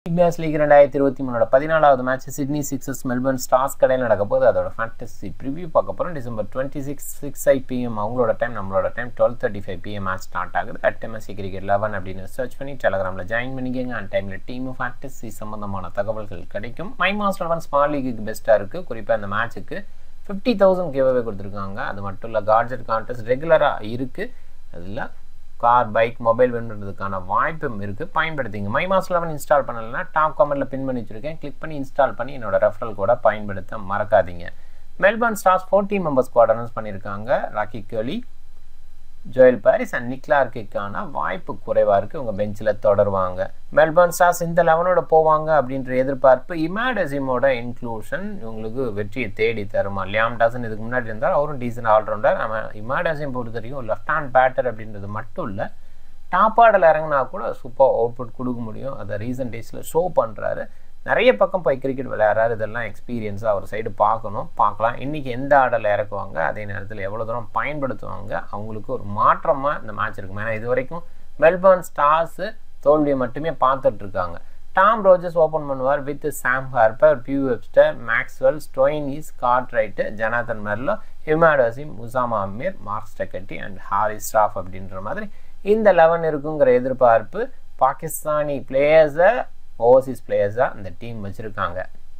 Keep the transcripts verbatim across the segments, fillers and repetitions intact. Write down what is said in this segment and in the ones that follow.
Big Bash League twenty twenty-three பதினாலாவது match Sydney Sixers Melbourne Stars கடையில் நடக்க போகுது. அதோட ஃபேண்டசி ப்ரிவ்யூ பார்க்க போறோம். December twenty-sixth six p m அவங்களோட டைம் நம்மளோட time twelve thirty-five p m match start ஆகுது. at M S D Cricket eleven அப்படின்னு சர்ச் பண்ணி டெலகிராம்ல ஜாயின் பண்ணிக்கங்க. அந்த டைம்ல டீம் ஃபேண்டசி சம்பந்தமான தகவல்கள் கிடைக்கும். மை மாஸ்டர் eleven ஸ்மால் லீக்குக்கு பெஸ்டா இருக்கு. குறிப்பா இந்த மேட்ச்சுக்கு fifty thousand கிவ்அவே கொடுத்திருக்காங்க. அது மட்டும் இல்ல காட்ஜெட் கான்டெஸ்ட் ரெகுலரா இருக்கு. அதுல கார் பைக் மொபைல் வென்றதுக்கான வாய்ப்பும் இருக்கு. பயன்படுத்திங்க. மை மாஸ்டர் eleven இன்ஸ்டால் பண்ணலனா டாப் கமெண்ட்ல பின் பண்ணி வச்சிருக்கேன். கிளிக் பண்ணி இன்ஸ்டால் பண்ணி என்னோட ரெஃபரல் கோட பயன்படுத்த மறக்காதீங்க. Melbourne Stars fourteen member squad announce பண்ணிருக்காங்க. ராக்கி கோலி, ஜோயல் பாரிஸ் அண்ட் நிக்லார்க்கிற்கான வாய்ப்பு குறைவா இருக்கு. உங்க பெஞ்சில தொடருவாங்க. மெல்பர்ன் ஸ்டார்ஸ் இந்த லெவனோட போவாங்க அப்படின்ற எதிர்பார்ப்பு. இமாட் அசீமோட இன்க்ளூஷன் உங்களுக்கு வெற்றியை தேடி தருமா? லியாம் டாசன் இதுக்கு முன்னாடி இருந்தால் அவரும் டீசன்ட் ஆல்ரவுண்டர். நம்ம இமாட் அசீம் பொறுத்த வரைக்கும் லெஃப்ட் ஹேண்ட் பேட்டர் அப்படின்றது மட்டும் இல்லை, டாப் ஆர்டர் இறங்கினா கூட சூப்பர் அவுட்புட் கொடுக்க முடியும். அதை ரீசன்ட் டேஸில் ஷோ பண்ணுறாரு. நிறைய பக்கம் போய் கிரிக்கெட் விளையாடுறாரு. இதெல்லாம் எக்ஸ்பீரியன்ஸாக அவர் சைடு பார்க்கணும் பார்க்கலாம். இன்றைக்கி எந்த ஆர்டரில் இறக்குவாங்க, அதே நேரத்தில் எவ்வளோ தூரம் பயன்படுத்துவாங்க, அவங்களுக்கு ஒரு மாற்றமாக இந்த மேட்ச் இருக்கும். ஏன்னா இது வரைக்கும் மெல்பர்ன் ஸ்டார்ஸு தோல்வியை மட்டுமே பார்த்துட்டு இருக்காங்க. டாம் ரோஜர்ஸ் ஓப்பன் பண்ணுவார் with Sam Harper, Beau Webster, Maxwell, Stoinis, Cartwright, Jonathan Merlo, Imad Wasim, Usama Mir, Mark Steketee and Haris ஸ்டாஃப் அப்படின்ற மாதிரி இந்த லெவன் இருக்குங்கிற எதிர்பார்ப்பு. பாகிஸ்தானி பிளேயர்ஸை ஓவர்சீஸ் பிளேயர்ஸாக இந்த டீம் வச்சுருக்காங்க.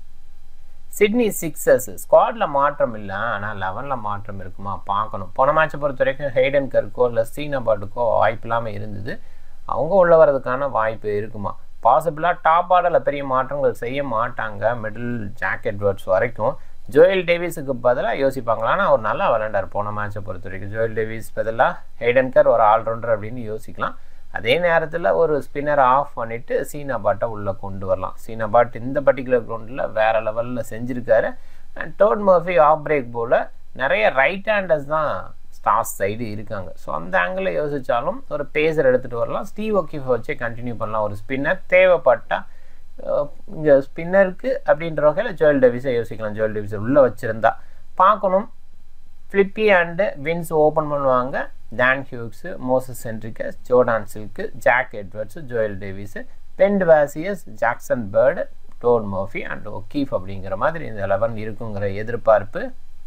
சிட்னி சிக்ஸர்ஸ் ஸ்குவாடில் மாற்றம் இல்லை, ஆனால் லெவனில் மாற்றம் இருக்குமா பார்க்கணும். போன மேட்சை பொறுத்த வரைக்கும் ஹெய்டன் கர்க்கோ இல்லை ஸ்ரீனபாட்டுக்கோ வாய்ப்பு இல்லாமல் இருந்தது. அவங்க உள்ள வரதுக்கான வாய்ப்பு இருக்குமா? பாசிபிளாக டாப் ஆர்டரில் பெரிய மாற்றங்கள் செய்ய மாட்டாங்க. மிடில் ஜாக் எட்வர்ட்ஸ் வரைக்கும் ஜோயல் டேவிஸுக்கு பதிலாக யோசிப்பாங்களா? ஆனால் அவர் நல்லா விளையாண்டார் போன மேட்சை பொறுத்த வரைக்கும். ஜோயல் டேவிஸ் பதிலாக ஹெய்டன் கர் ஒரு ஆல்ரவுண்டர் அப்படின்னு யோசிக்கலாம். அதே நேரத்தில் ஒரு ஸ்பின்னரை ஆஃப் பண்ணிவிட்டு சீனாபாட்டை உள்ளே கொண்டு வரலாம். சீனாபாட் இந்த பர்டிகுலர் கிரவுண்டில் வேறு லெவலில் செஞ்சுருக்காரு. And Todd Murphy off break ball நிறைய ரைட் ஹேண்டர்ஸ் தான் ஸ்டார்ஸ் சைடு இருக்காங்க. ஸோ அந்த ஆங்கிளில் யோசித்தாலும் ஒரு பேசர் எடுத்துகிட்டு வரலாம். ஸ்டீவ் ஒக்கீஃப் வச்சே கண்டினியூ பண்ணலாம். ஒரு ஸ்பின்னர் தேவைப்பட்டால் இங்கே ஸ்பின்னருக்கு அப்படின்ற வகையில் ஜோயல் டேவிஸை யோசிக்கலாம். ஜோயல் டேவிஸை உள்ளே வச்சுருந்தா பார்க்கணும். ஃப்ளிப்பி அண்டு வின்ஸ் ஓப்பன் பண்ணுவாங்க. Dan Hughes, Moises Henriques, Jordan Silk, Jack Edwards, Joel Davies, Ben வாசியஸ், Jackson Bird, Todd Murphy and O'Keefe அப்படிங்கிற மாதிரி இந்த லெவன் இருக்குங்கிற எதிர்பார்ப்பு.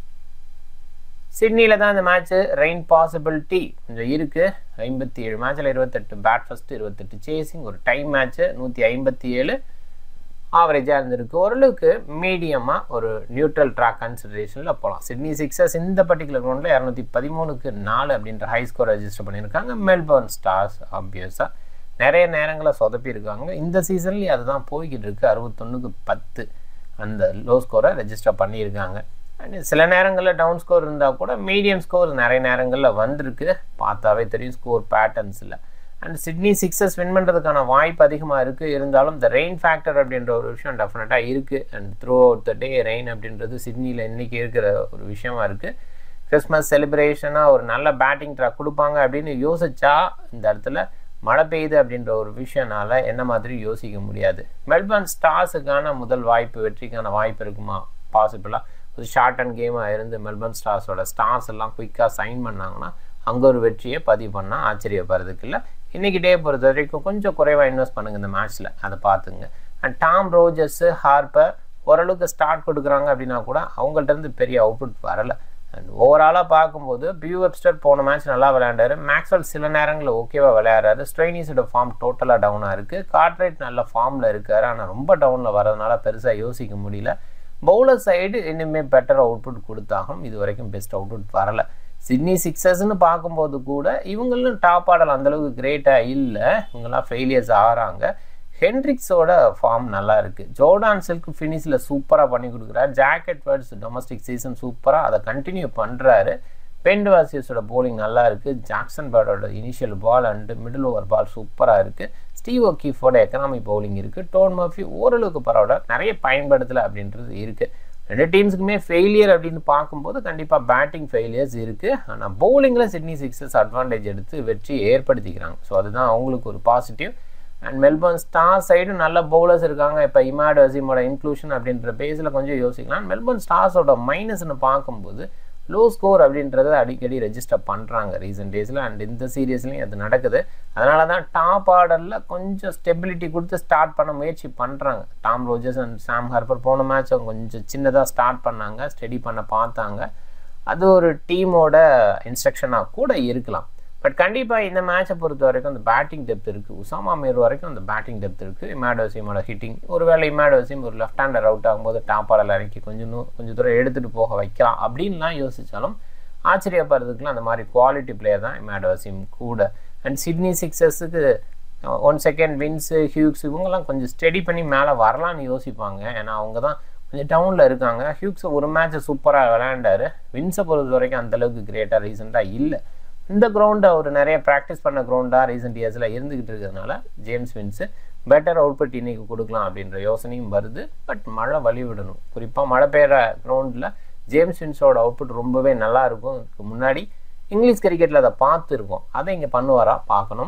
சிட்னியில் தான் இந்த மேட்ச்சு. ரெயின் பாசிபிலிட்டி கொஞ்சம் இருக்குது. ஐம்பத்தி ஏழு மேட்சில் இருபத்தெட்டு பேட் ஃபஸ்ட்டு, இருபத்தெட்டு சேசிங், ஒரு டைம் மேட்ச்சு நூற்றி ஐம்பத்தி ஏழு ஆவரேஜாக இருந்திருக்கு. ஓரளவுக்கு மீடியமாக ஒரு நியூட்ரல் ட்ராக் கன்சிடரேஷனில் போகலாம். சிட்னி சிக்ஸர்ஸ் இந்த பர்டிகுலர் கிரவுண்டில் இரநூத்தி பதிமூணுக்கு நாலு அப்படின்ற ஹை ஸ்கோர் ரெஜிஸ்டர் பண்ணியிருக்காங்க. மெல்பர்ன் ஸ்டார்ஸ் ஆப்வியஸாக நிறைய நேரங்களில் சொதப்பியிருக்காங்க. இந்த சீசன்லேயும் அதுதான் போய்கிட்டு இருக்குது. அறுபத்தொன்னுக்கு பத்து அந்த லோ ஸ்கோரை ரெஜிஸ்டர் பண்ணியிருக்காங்க. அண்ட் சில நேரங்களில் டவுன் ஸ்கோர் இருந்தால் கூட மீடியம் ஸ்கோர் நிறைய நேரங்களில் வந்திருக்கு. பார்த்தாவே தெரியும் ஸ்கோர் பேட்டர்ன்ஸில். அண்ட் சிட்னி சிக்ஸர்ஸ் வின் பண்ணுறதுக்கான வாய்ப்பு அதிகமாக இருக்குது. இருந்தாலும் இந்த ரெயின் ஃபேக்டர் அப்படின்ற ஒரு விஷயம் டெஃபினட்டாக இருக்குது. And throughout the day rain அப்படின்றது சிட்னியில் இன்றைக்கி இருக்கிற ஒரு விஷயமா இருக்குது. கிறிஸ்மஸ் செலிப்ரேஷனாக ஒரு நல்ல பேட்டிங் ட்ராக் கொடுப்பாங்க அப்படின்னு யோசிச்சா இந்த இடத்துல மழை பெய்யுது அப்படின்ற ஒரு விஷயனால என்ன மாதிரி யோசிக்க முடியாது. மெல்பர்ன் ஸ்டார்ஸுக்கான முதல் வாய்ப்பு, வெற்றிக்கான வாய்ப்பு இருக்குமா? பாசிபிளாக ஒரு ஷார்ட் அண்ட் கேமாக இருந்து மெல்பர்ன் ஸ்டார்ஸோட ஸ்டார்ஸ் எல்லாம் குயிக்காக சைன் பண்ணாங்கன்னா அங்கே ஒரு வெற்றியை பதிவு பண்ணால் ஆச்சரியப்படுறதுக்கு இல்லை. இன்றைக்கி டே பொறுத்த வரைக்கும் கொஞ்சம் குறைவாக இன்வெஸ்ட் பண்ணுங்கள் இந்த மேட்ச்சில், அதை பார்த்துங்க. அண்ட் டாம் ரோஜர்ஸு, ஹார்பர் ஓரளவுக்கு ஸ்டார்ட் கொடுக்குறாங்க அப்படின்னா கூட அவங்கள்ட்டேருந்து பெரிய அவுட்புட் வரலை. அண்ட் ஓவராலாக பார்க்கும்போது பியூ வெப்ஸ்டர் போன மேட்ச் நல்லா விளையாண்டாரு. மேக்ஸ்வெல் சில நேரங்களில் ஓகேவாக விளையாடுறாரு. ஸ்ட்ரெயினிஸோட ஃபார்ம் டோட்டலாக டவுனாக இருக்குது. கார்ட்ரைட் நல்ல ஃபார்மில் இருக்கார். ஆனால் ரொம்ப டவுனில் வரதுனால பெருசாக யோசிக்க முடியல. பவுலர் சைடு இனிமேல் பெட்டர் அவுட்புட் கொடுத்தாகும். இது வரைக்கும் பெஸ்ட் அவுட்புட் வரலை. சிட்னி சிக்ஸர்ஸ்ன்னு பார்க்கும்போது கூட இவங்களும் டாப் ஆடல் அந்தளவுக்கு கிரேட்டாக இல்லை. இவங்கெல்லாம் ஃபெயிலியர்ஸ் ஆகிறாங்க. ஹென்ட்ரிக்ஸோட ஃபார்ம் நல்லா இருக்குது. ஜோர்டான் சில்க் ஃபினிஷில் சூப்பராக பண்ணி கொடுக்குறாரு. ஜாக் எட்வர்ட்ஸ் டொமஸ்டிக் சீசன் சூப்பராக அதை கண்டினியூ பண்ணுறாரு. பெண்ட் வாசியஸோட போலிங் நல்லா இருக்குது. ஜாக்சன் பேர்டோட initial ball and middle over ball சூப்பராக இருக்குது. ஸ்டீவ் ஒக்கீஃபோட எக்கனாமிக் பவுலிங் இருக்குது. டோட் மர்ஃபி ஓரளவுக்கு பரவாயில்ல, நிறைய பயன்படுத்தலை அப்படின்றது இருக்குது. ரெண்டு டீம்ஸுக்குமே ஃபெயிலியர் அப்படின்னு பார்க்கும்போது கண்டிப்பாக பேட்டிங் ஃபெயிலியர்ஸ் இருக்குது. ஆனால் பவுலிங்கில் சிட்னி சிக்ஸர்ஸ் அட்வான்டேஜ் எடுத்து வெற்றி ஏற்படுத்திக்கிறாங்க. ஸோ அதுதான் அவங்களுக்கு ஒரு positive. And Melbourne Star side நல்ல பவுலர்ஸ் இருக்காங்க. இப்போ இமாட் அசீமோட இன்க்ளூஷன் அப்படின்ற பேஸில் கொஞ்சம் யோசிக்கலாம். மெல்பர்ன் ஸ்டார்ஸோட மைனஸ்ன்னு பார்க்கும்போது லோ ஸ்கோர் அப்படின்றத அடிக்கடி ரெஜிஸ்டர் பண்ணுறாங்க ரீசெண்ட் டேஸில். அண்ட் இந்த சீரியஸ்லையும் அது நடக்குது. அதனால தான் டாப் ஆர்டரில் கொஞ்சம் ஸ்டெபிலிட்டி கொடுத்து ஸ்டார்ட் பண்ண முயற்சி பண்ணுறாங்க. Tom Rogers and Sam Harper போன மேட்ச் அவங்க கொஞ்சம் சின்னதாக ஸ்டார்ட் பண்ணாங்க, ஸ்டடி பண்ண பார்த்தாங்க. அது ஒரு டீமோட இன்ஸ்ட்ரக்ஷனாக கூட இருக்கலாம். பட் கண்டிப்பாக இந்த மேட்சை பொறுத்த வரைக்கும் அந்த பேட்டிங் டெப்த் இருக்குது. உசாமா மீர் வரைக்கும் அந்த பேட்டிங் டெப்த் இருக்குது. இமாட் வசீமோட ஹிட்டிங், ஒருவேளை இமாட் வசீம் ஒரு லெஃப்ட் ஹேண்டர் அவுட் ஆகும்போது டாப் ஆர்டரில் இறக்கி கொஞ்சம் கொஞ்சம் தூரம் எடுத்துகிட்டு போக வைக்கலாம் அப்படின்லாம் யோசித்தாலும் ஆச்சரியப்படுறதுக்குலாம் அந்த மாதிரி குவாலிட்டி பிளேயர் தான் இமாட் வசீம் கூட. அண்ட் சிட்னி சிக்ஸர்ஸுக்கு ஒன் செகண்ட் வின்ஸு ஹியூக்ஸ் இவங்கெல்லாம் கொஞ்சம் ஸ்டடி பண்ணி மேலே வரலான்னு யோசிப்பாங்க. ஏன்னா அவங்க தான் கொஞ்சம் டவுனில் இருக்காங்க. ஹியூக்ஸ் ஒரு மேட்ச்சை சூப்பராக விளையாண்டார். வின்ஸை பொறுத்த வரைக்கும் அந்தளவுக்கு கிரேட்டாக ரீசெண்டாக இல்லை. இந்த கிரவுண்டை அவர் நிறைய ப்ராக்டிஸ் பண்ண கிரவுண்டாக ரீசெண்ட் இயர்ஸில் இருந்துக்கிட்டு இருக்கிறதுனால ஜேம்ஸ் வின்ஸு பெட்டர் அவுட்புட் இன்றைக்கி கொடுக்கலாம் அப்படின்ற யோசனையும் வருது. பட் மழை வழி விடணும். குறிப்பாக மழை பெய்கிற கிரவுண்டில் ஜேம்ஸ் வின்ஸோட அவுட்புட் ரொம்பவே நல்லாயிருக்கும். இதுக்கு முன்னாடி இங்கிலீஷ் கிரிக்கெட்டில் அதை பார்த்துருக்கோம். அதை இங்கே பண்ணுவாரா பார்க்கணும்.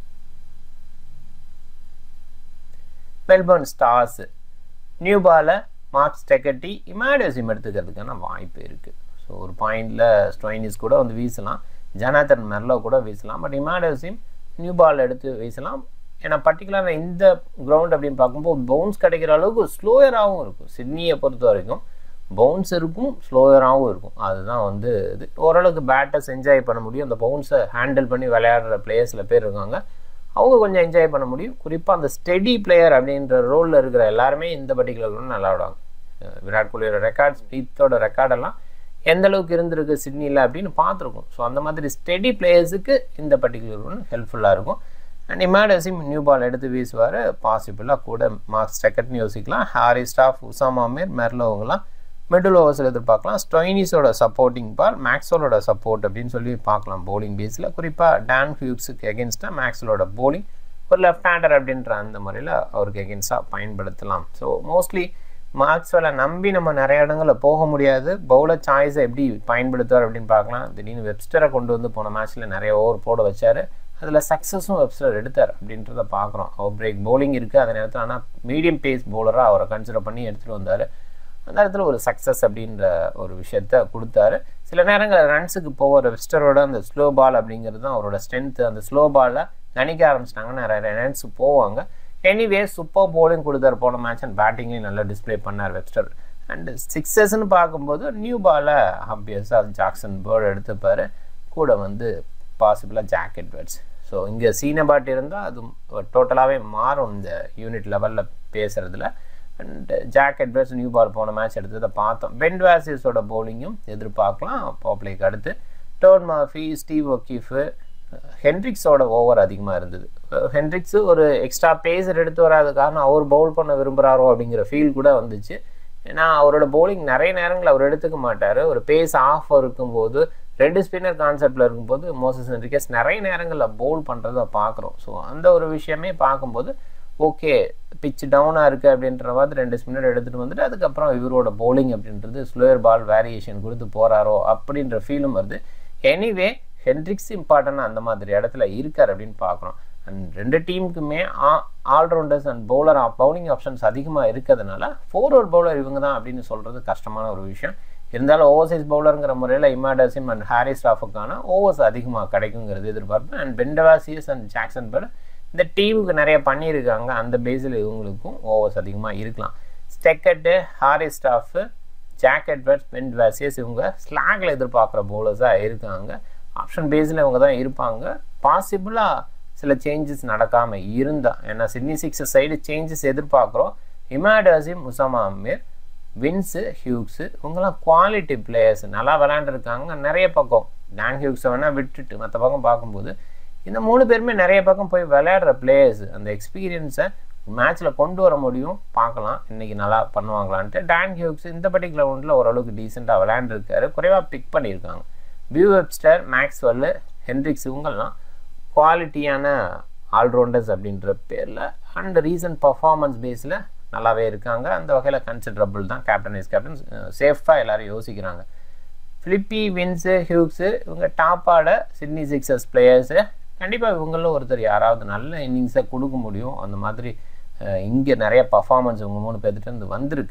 மெல்பர்ன் ஸ்டார்ஸ் நியூ பாலை மார்க்ஸ் டெக்கட்டி இமாட் வசீம் எடுத்துக்கிறதுக்கான வாய்ப்பு இருக்குது. ஸோ ஒரு பாயிண்டில் ஸ்டோயினிஸ் கூட வந்து வீசலாம், ஜனாதன் மெர்லோ கூட வீசலாம். But Imad Wasim new ball எடுத்து வீசலாம். ஏன்னா பர்டிகுலராக இந்த கிரவுண்ட் அப்படின்னு பார்க்கும்போது பவுன்ஸ் கிடைக்கிற அளவுக்கு ஸ்லோயராகவும் இருக்கும். சிட்னியை பொறுத்த வரைக்கும் பவுன்ஸ் இருக்கும், ஸ்லோயராகவும் இருக்கும். அதுதான் வந்து இது ஓரளவுக்கு பேட்டர்ஸ் என்ஜாய் பண்ண முடியும். அந்த பவுன்ஸை ஹேண்டில் பண்ணி விளையாடுற பிளேயர்ஸில் பேர் இருக்காங்க, அவங்க கொஞ்சம் என்ஜாய் பண்ண முடியும். குறிப்பாக அந்த ஸ்டெடி பிளேயர் அப்படின்ற ரோலில் இருக்கிற எல்லாருமே இந்த பர்டிகுலர் கிரவுண்ட் நல்லா விடுவாங்க. விராட் கோலியோட ரெக்கார்ட், ஸ்பீத்தோட ரெக்கார்டெல்லாம் எந்த அளவுக்கு இருந்திருக்கு சிட்னியில் அப்படின்னு பார்த்துருக்கோம். ஸோ அந்த மாதிரி ஸ்டெடி பிளேயர்ஸுக்கு இந்த பர்டிகுலர் ஒன்று ஹெல்ப்ஃபுல்லாக இருக்கும். And Imad Wasim new ball எடுத்து வீசுவார். பாசிபிளாக கூட மார்க்ஸ் டெக்கட்னு யோசிக்கலாம். ஹாரி ஸ்டாஃப், உசாமா மீர், மெர்லோவங்களாம் மிடில் ஓவர்ஸில் எதிர்பார்க்கலாம். ஸ்டோயினிஸோட சப்போர்ட்டிங் பால், மேக்ஸ்வெலோட சப்போர்ட் அப்படின்னு சொல்லி பார்க்கலாம் போலிங் பேஸில். குறிப்பாக டான் ஹியூக்ஸுக்கு எகென்ஸ்டாக மேக்ஸ்வெலோட போலிங் ஒரு லெஃப்ட் ஹேண்டர் அப்படின்ற அந்த முறையில் அவருக்கு எகென்ஸ்டாக பயன்படுத்தலாம். ஸோ மோஸ்ட்லி மார்க்ஸ்வெலை நம்பி நம்ம நிறைய இடங்களில் போக முடியாது. பவுலர் சாய்ஸை எப்படி பயன்படுத்துவார் அப்படின்னு பார்க்கலாம். திடீர்னு வெப்ஸ்டரை கொண்டு வந்து போன மேட்ச்சில் நிறைய ஓவர் போட வச்சார். அதில் சக்ஸஸும் வெப்ஸ்டர் எடுத்தார் அப்படின்றத பார்க்குறோம். அவர் பிரேக் பவுலிங் இருக்குது அதே நேரத்தில், ஆனால் மீடியம் பேஸ் பவுலராக அவரை கன்சிடர் பண்ணி எடுத்துகிட்டு வந்தார். அந்த இடத்துல ஒரு சக்ஸஸ் அப்படின்ற ஒரு விஷயத்த கொடுத்தாரு. சில நேரங்களில் ரன்ஸுக்கு போகிற வெப்ஸ்டரோட அந்த ஸ்லோ பால் அப்படிங்கிறது தான் அவரோட ஸ்ட்ரென்த்து. அந்த ஸ்லோ பாலில் கணிக்க ஆரம்பிச்சிட்டாங்கன்னா நிறைய ரன்ஸ் போவாங்க. எனிவே சூப்பர் போலிங் கொடுத்தார் போன மேட்ச். அண்ட் பேட்டிங்லேயும் நல்லா டிஸ்பிளே பண்ணார் வெப்ஸ்டர். அண்ட் சிக்ஸஸ்ன்னு பார்க்கும்போது நியூ பாலை ஆப்வியஸாக ஜாக்சன் பேர்ட் எடுத்துப்பார். கூட வந்து பாசிபிளாக ஜாக் எட்வர்ட்ஸ். ஸோ இங்கே சீனபாட் இருந்தால் அது டோட்டலாகவே மாறும் இந்த யூனிட் லெவலில் பேசுகிறதுல. And Jack Edwards new ball போன மேட்ச் எடுத்ததை பார்த்தோம். பென் வாசிஸோட பவுலிங்கும் எதிர்பார்க்கலாம் பாப்லேக்கு அடுத்து. டோன் மர்ஃபி, ஸ்டீவ் ஒக்கீஃபு, ஹென்ட்ரிக்ஸோட ஓவர் அதிகமாக இருந்தது. ஹென்ட்ரிக்ஸு ஒரு எக்ஸ்ட்ரா பேஸர் எடுத்து வராத காரணம் அவர் பவுல் பண்ண விரும்புகிறாரோ அப்படிங்கிற ஃபீல் கூட வந்துச்சு. ஏன்னா அவரோட பவுலிங் நிறைய நேரங்கள் அவர் எடுத்துக்க மாட்டார். ஒரு பேஸ் ஆஃப் இருக்கும்போது, ரெண்டு ஸ்பின்னர் கான்செப்டில் இருக்கும்போது மோசஸ் ஹென்ரிகஸ் நிறைய நேரங்களில் பவுல் பண்ணுறதை பார்க்குறோம். ஸோ அந்த ஒரு விஷயமே பார்க்கும்போது ஓகே பிச் டவுனாக இருக்குது அப்படின்ற மாதிரி ரெண்டு ஸ்பின்னர் எடுத்துகிட்டு வந்துட்டு அதுக்கப்புறம் இவரோட பவுலிங் அப்படின்றது ஸ்லோயர் பால் வேரியேஷன் கொடுத்து போகிறாரோ அப்படின்ற ஃபீலும் வருது. எனிவே ஹென்ட்ரிக்ஸ் இம்பார்ட்டன்ட் அந்த மாதிரி இடத்துல இருக்கார் அப்படின்னு பார்க்குறோம். அண்ட் ரெண்டு டீமுக்குமே ஆ allrounders and bowler bowling options அதிகமாக இருக்கிறதுனால ஃபோர் ஓவர் பவுலர் இவங்க தான் அப்படின்னு சொல்கிறது கஷ்டமான ஒரு விஷயம். இருந்தாலும் ஓவர்சைஸ் பவுலருங்கிற முறையில் இமாட் வசீம் அண்ட் ஹாரி ஸ்டாஃபுக்கான ஓவர்ஸ் அதிகமாக கிடைக்குங்கிறது எதிர்பார்ப்பு. அண்ட் பென் வாசிஸ் அண்ட் ஜாக்சன் பேர்ட் இந்த டீமுக்கு நிறைய பண்ணியிருக்காங்க. அந்த பேஸில் இவங்களுக்கும் ஓவர்ஸ் அதிகமாக இருக்கலாம். Steketee, Harry Staff, Jack Edwards, Ben வாசிஸ் இவங்க ஸ்லாகில் எதிர்பார்க்குற பவுலர்ஸாக இருக்காங்க. ஆப்ஷன் பேஸில் இவங்க தான் இருப்பாங்க. பாசிபிளாக சில சேஞ்சஸ் நடக்காமல் இருந்தால், ஏன்னா சிட்னி சிக்ஸர் சைடு சேஞ்சஸ் எதிர்பார்க்குறோம். இமாட் வசீம், உசாமா மீர், வின்ஸு, ஹியூக்ஸு இவங்கெல்லாம் குவாலிட்டி பிளேயர்ஸ் நல்லா விளையாண்டுருக்காங்க. நிறைய பக்கம் டான் ஹியூக்ஸை வேணால் விட்டுட்டு மற்ற பக்கம் பார்க்கும்போது இந்த மூணு பேருமே நிறைய பக்கம் போய் விளையாடுற பிளேயர்ஸ். அந்த எக்ஸ்பீரியன்ஸை மேட்ச்சில் கொண்டு வர முடியும். பார்க்கலாம் இன்றைக்கி நல்லா பண்ணுவாங்களான்ட்டு. டான் ஹியூக்ஸ் இந்த பர்டிகுலர் ரவுண்டில் ஓரளவுக்கு டீசெண்டாக விளையாண்டுருக்காரு. குறைவாக பிக் பண்ணியிருக்காங்க. பியூ வெப்ஸ்டர், மேக்ஸ்வெல், ஹென்ட்ரிக்ஸ் இவங்கெல்லாம் குவாலிட்டியான ஆல்ரவுண்டர்ஸ் அப்படின்ற பேரில் அண்ட் ரீசன்ட் பர்ஃபார்மன்ஸ் பேஸில் நல்லாவே இருக்காங்க. அந்த வகையில் கன்சிடரபிள் தான். கேப்டன் வைஸ் கேப்டன் சேஃபாக எல்லோரும் யோசிக்கிறாங்க. ஃபிலிப்பி, வின்ஸு, ஹியூக்ஸு இவங்க டாப்பாட சிட்னி சிக்ஸர்ஸ் பிளேயர்ஸு. கண்டிப்பாக இவங்களும் ஒருத்தர் யாராவது நல்ல இன்னிங்ஸை கொடுக்க முடியும். அந்த மாதிரி இங்கே நிறைய பர்ஃபார்மன்ஸ் இவங்க மூணு பேர்த்துட்டு வந்திருக்கு.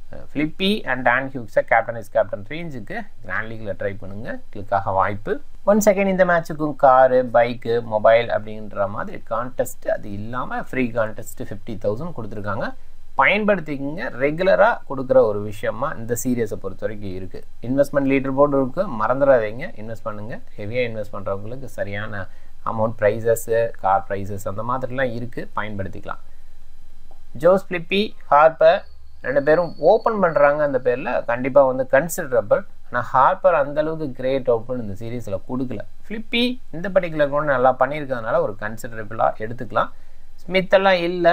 ஃபிலிப்பி அண்ட் டான் ஹியூக்ஸை கேப்டன் இஸ் கேப்டன் ரேஞ்சுக்கு கிராண்ட் லீக்ல ட்ரை பண்ணுங்கள். கிளிக்காக வாய்ப்பு. ஒன் செகண்ட் இந்த மேட்சுக்கும் காரு பைக்கு மொபைல் அப்படின்ற மாதிரி கான்டெஸ்ட் அது இல்லாமல் ஃப்ரீ கான்டெஸ்ட் ஃபிஃப்டி தௌசண்ட் கொடுத்துருக்காங்க. பயன்படுத்திக்கிங்க. ரெகுலராக கொடுக்குற ஒரு விஷயமா இந்த சீரியஸை பொறுத்த வரைக்கும் இருக்குது. இன்வெஸ்ட்மெண்ட் லீடர் போர்டு இருக்குது, மறந்துடாதீங்க. இன்வெஸ்ட் பண்ணுங்கள். ஹெவியாக இன்வெஸ்ட் பண்ணுறவங்களுக்கு சரியான அமௌண்ட் ப்ரைஸஸ்ஸு கார் ப்ரைஸஸ் அந்த மாதிரிலாம் இருக்குது, பயன்படுத்திக்கலாம். ஜோஸ் ஃபிலிப்பி ஹார்ப்பர் ரெண்டு பேரும் ஓப்பன் பண்ணுறாங்க. அந்த பேரில் கண்டிப்பாக வந்து கன்சிடரபிள். ஆனால் ஹார்ப்பர் அந்தளவுக்கு கிரேட் அவுட்புட் இந்த சீரீஸில் கொடுக்கல. ஃபிலிப்பி இந்த பர்டிகுலர் கூட நல்லா பண்ணியிருக்கிறதுனால ஒரு கன்சிடரபிளாக எடுத்துக்கலாம். ஸ்மித்தெல்லாம் இல்லை.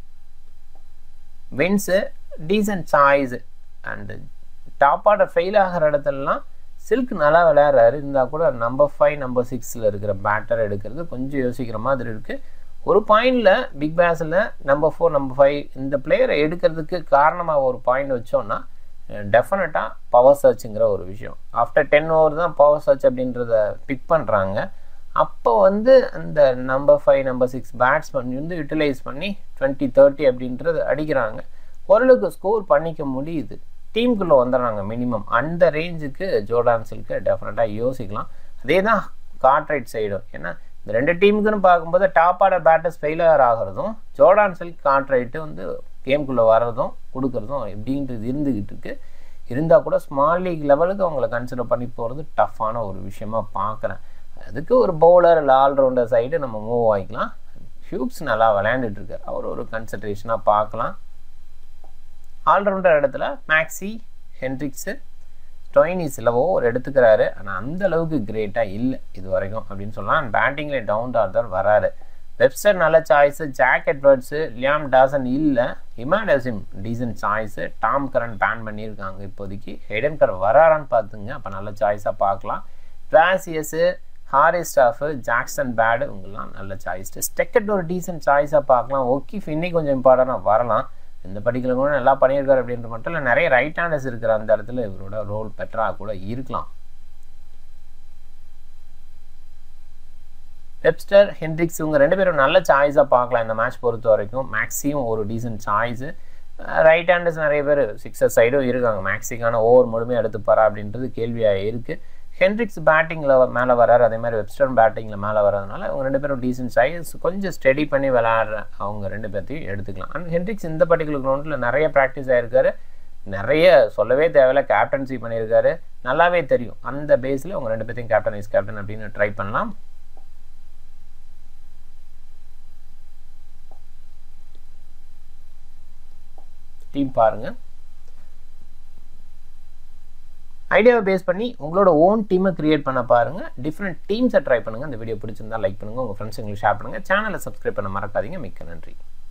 Vince decent choice and top order fail ஆகிற இடத்துலலாம் சில்க் நல்லா விளையாடுறாரு. இருந்தால் கூட நம்பர் ஃபைவ் நம்பர் சிக்ஸில் இருக்கிற பேட்டர் எடுக்கிறது கொஞ்சம் யோசிக்கிற மாதிரி இருக்குது. ஒரு பாயிண்டில் பிக் பேஸில் நம்பர் ஃபோர் நம்பர் ஃபைவ் இந்த பிளேயரை எடுக்கிறதுக்கு காரணமாக ஒரு பாயிண்ட் வச்சோன்னா டெஃபினட்டாக பவர் சர்ச்சுங்கிற ஒரு விஷயம். ஆஃப்டர் டென் ஓவர் தான் பவர் சர்ச் அப்படின்றத பிக் பண்ணுறாங்க. அப்போ வந்து அந்த number five number six batsman வந்து யூட்டிலைஸ் பண்ணி டுவெண்ட்டி தேர்ட்டி அப்படின்றது அடிக்கிறாங்க. ஓரளவுக்கு ஸ்கோர் பண்ணிக்க முடியுது. டீமுக்குள்ளே வந்துடுறாங்க மினிமம். அந்த ரேஞ்சுக்கு ஜோர்டான் சில்க்கு டெஃபினட்டாக யோசிக்கலாம். அதே தான் கார்ட்ரைட் சைடும். ஏன்னா இந்த ரெண்டு டீமுக்குன்னு பார்க்கும்போது டாப் ஆர்டர் பேட்டர்ஸ் ஃபெயிலியர் ஆகிறதும் ஜோர்டான் சில்க் கார்ட்ரைட்டு வந்து கேமுக்குள்ளே வர்றதும் கொடுக்குறதும் எப்படின்றது இருந்துக்கிட்டு இருக்குது. இருந்தால் கூட ஸ்மால் லீக் லெவலுக்கு அவங்கள கன்சிடர் பண்ணி போகிறது டஃப்பான ஒரு விஷயமா பார்க்குறேன். அதுக்கு ஒரு பவுலர் இல்லை ஆல்ரவுண்டர் சைடு நம்ம மூவ் ஆகிக்கலாம். ஹியூப்ஸ் நல்லா விளையாண்டுட்டுருக்கார். அவர் ஒரு கன்சிடரேஷனாக பார்க்கலாம். ஆல்ரவுண்டர் இடத்துல மேக்ஸி ஹென்ட்ரிக்ஸு ஸ்டோயினிஸில் ஒரு எடுத்துக்கிறாரு. ஆனால் அந்த அளவுக்கு கிரேட்டாக இல்லை இது வரைக்கும் அப்படின்னு சொல்லலாம். அண்ட் பேட்டிங்கில் டவுன் ஆர்டர் வராரு. வெப்ஸ்டர் நல்ல choice. Jack Edwards Liam Dawson இல்லை. இமாடசிம் decent choice. Tom Curran ban பண்ணியிருக்காங்க இப்போதைக்கு. ஹெடன் கர் வராரான்னு பார்த்துங்க. அப்போ நல்ல சாய்ஸாக பார்க்கலாம். கிளாசியஸு ஹாரிஸ் ஸ்டாஃபு ஜாக்சன் பேடு இவங்கெல்லாம் நல்ல சாய்ஸ். ஸ்டெக்கெட் ஒரு டீசன்ட் சாய்ஸாக பார்க்கலாம். ஓகே இன்னைக்கு கொஞ்சம் இம்பார்ட்டண்டாக வரலாம். இந்த பர்டிகுலர் கூட நல்லா பண்ணியிருக்காரு அப்படின்ற மட்டும் இல்லை. நிறைய ரைட் ஹேண்டர்ஸ் இருக்கிற அந்த இடத்துல இவரோட ரோல் பெட்டராக கூட இருக்கலாம். வெப்ஸ்டர் ஹென்ட்ரிக்ஸ் இவங்க ரெண்டு பேரும் நல்ல சாய்ஸாக பார்க்கலாம் இந்த மேட்ச் பொறுத்த வரைக்கும். மேக்ஸியும் ஒரு டீசன்ட் சாய்ஸு. ரைட் ஹேண்டர்ஸ் நிறைய பேர் சிக்ஸர் சைடும் இருக்காங்க. மேக்ஸிக்கான ஓவர் முழுமையாக எடுத்துப்பாரா அப்படின்றது கேள்வியாக இருக்குது. ஹென்ட்ரிக்ஸ் பேட்டிங்கில் மேலே வராரு. அதே மாதிரி வெப்ஸ்டர் பேட்டிங்கில் மேலே வர்றதுனால அவங்க ரெண்டு பேரும் டீசன்ட் சைஸ் கொஞ்சம் ஸ்டடி பண்ணி விளையாடுற அவங்க ரெண்டு பேர்த்தையும் எடுத்துக்கலாம். அண்ட் ஹென்ட்ரிக்ஸ் இந்த பர்டிகுலர் கிரவுண்டில் நிறைய ப்ராக்டிஸ் ஆகிருக்காரு. நிறைய சொல்லவே தேவையில்ல கேப்டன்சி பண்ணியிருக்காரு. நல்லாவே தெரியும். அந்த பேஸில் அவங்க ரெண்டு பேர்த்தையும் கேப்டன் இஸ் கேப்டன் அப்படின்னு ட்ரை பண்ணலாம். டீம் பாருங்கள். ஐடியாவை பேஸ் பண்ணி உங்களோட ஓன் டீமை கிரியேட் பண்ண பாருங்கள். டிஃப்ரெண்ட் டீம்ஸை ட்ரை பண்ணுங்கள். இந்த வீடியோ பிடிச்சிருந்தா லைக் பண்ணுங்கள். உங்கள் ஃப்ரெண்ட்ஸுங்களுக்கு ஷேர் பண்ணுங்கள். சேனலை சப்ஸ்கிரைப் பண்ண மறக்காதீங்க. மிக்க நன்றி.